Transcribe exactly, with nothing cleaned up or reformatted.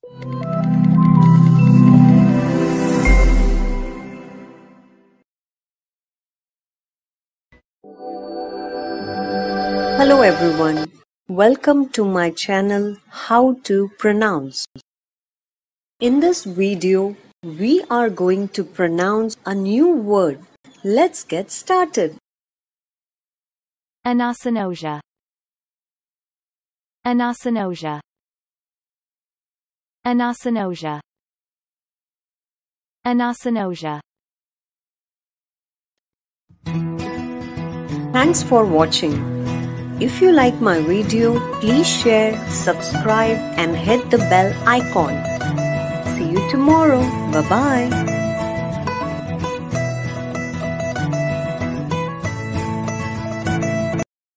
Hello everyone, welcome to my channel How to Pronounce. In this video, we are going to pronounce a new word. Let's get started. Anosognosia. Anosognosia. Anosognosia. Anosognosia. Thanks for watching. If you like my video, please share, subscribe and hit the bell icon. See you tomorrow. Bye-bye.